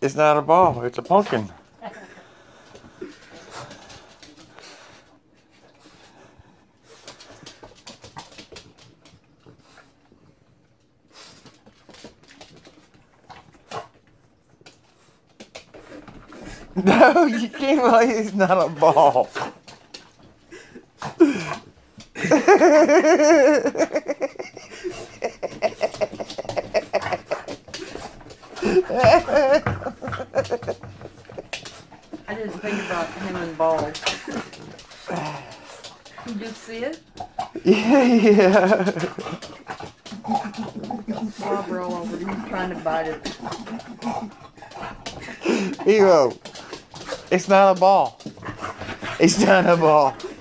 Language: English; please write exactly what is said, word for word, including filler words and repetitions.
It's not a ball. It's a pumpkin. No, you can't believe it's not a ball. I didn't think about him and balls. You just see it? Yeah, yeah. Slobber all over it. He's trying to bite it. Evo, it's not a ball. It's not a ball.